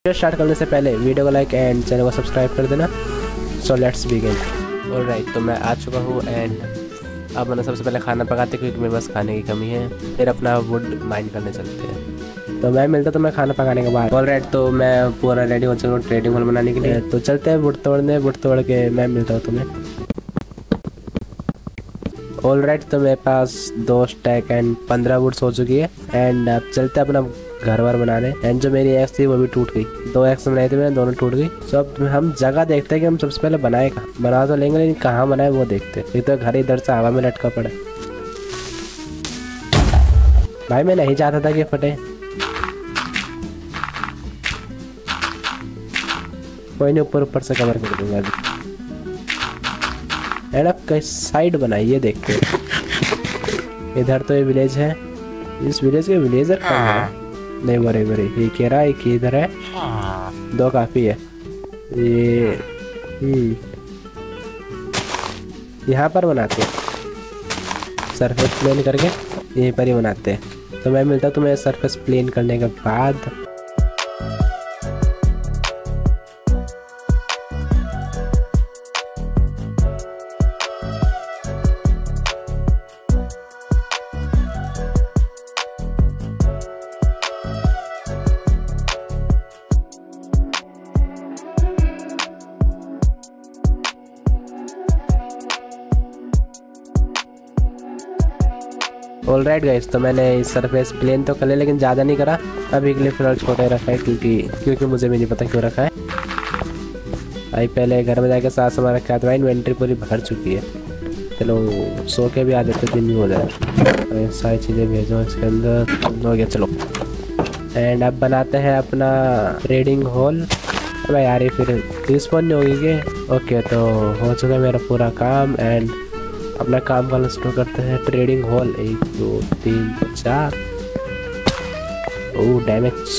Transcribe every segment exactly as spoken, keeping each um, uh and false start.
Video start करने से पहले वीडियो को लाइक एंड चैनल को सब्सक्राइब कर देना। So let's begin. ऑलराइट, तो मैं आ चुका हूँ एंड अब मैंने सबसे पहले खाना पकाते क्योंकि मेरे पास खाने की कमी है। फिर अपना वुड माइन करने चलते हैं। तो मैं मिलता तो मैं खाना पकाने के बाद। ऑलराइट, तो मैं पूरा रेडी हो चुका हूँ ट्रेडिंग हॉल बनाने के लिए। तो चलते हैं वुड तोड़ने। वुड तोड़ के मैं मिलता हूँ तुम्हें। ऑलराइट, तो मेरे पास दो स्टैक एंड पंद्रह वुड्स हो चुकी है एंड अब चलते हैं अपना घर वर बनाने। एंड जो मेरी एक्स थी वो भी टूट गई। दो एक्स बनाई थी मैंने, दोनों टूट गई। तो अब हम जगह देखते हैं कि हम सबसे पहले बनाए कहाँ। बना तो लेंगे लेकिन कहाँ बनाए वो देखते हैं। एक तो घर इधर से हवा में लटका पड़ा। भाई मैं नहीं चाहता था कि फटे। कोई नहीं, ऊपर ऊपर से कवर कर दूंगा अभी। एंड अब कई साइड बनाई है देखते हैं। इधर तो ये विलेज है। इस विलेज के विलेजर कहाँ है? नहीं, बरे बरे ये कह रहा है कि इधर है। दो काफी है। ये हम्म यहाँ पर बनाते हैं सरफेस प्लेन करके, यहीं पर ही बनाते हैं। तो मैं मिलता तुम्हें सरफेस प्लेन करने के बाद। ऑलराइट गाइस, तो मैंने इस सरफेस प्लेन तो कर लिया लेकिन ज़्यादा नहीं करा। अभी के लिए फिलहाल छोटा रखा है क्योंकि क्योंकि मुझे भी नहीं पता क्यों रखा है। भाई पहले घर में जाके साथ सामान रखा था। भाई इन्वेंट्री पूरी भर चुकी है। चलो सो के भी आ जाते, दिन भी हो जाए। सारी चीज़ें भेजो इसके अंदर। हो गया, चलो। एंड अब बनाते हैं अपना ट्रेडिंग हॉल। अब यार ये फिर रिस्पॉन्ड नहीं होगी कि ओके, तो हो चुका है मेरा पूरा काम। एंड अपना काम करना शुरू करते हैं। ट्रेडिंग हॉल एक दो तीन चार। ओ डैमेज।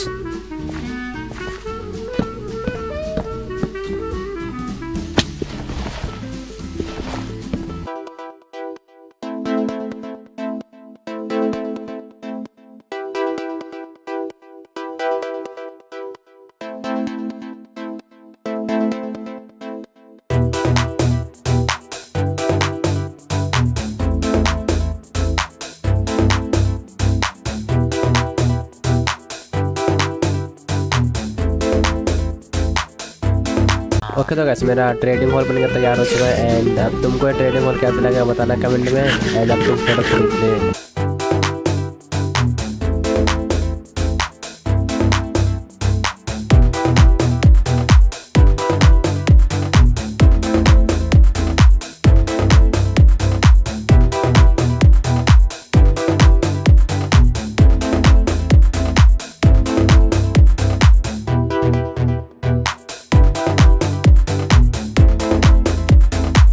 ओके, तो कैसे मेरा ट्रेडिंग हॉल बनकर तैयार हो चुका है। एंड अब तुमको ये ट्रेडिंग हॉल कैसा लगा बताना कमेंट में। एंड अब तुम प्रोडक्ट खरीद ले।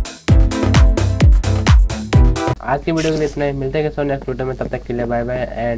आज की वीडियो के लिए इतना ही। मिलते हैं नेक्स्ट वीडियो में, तब तक के लिए बाय बाय एंड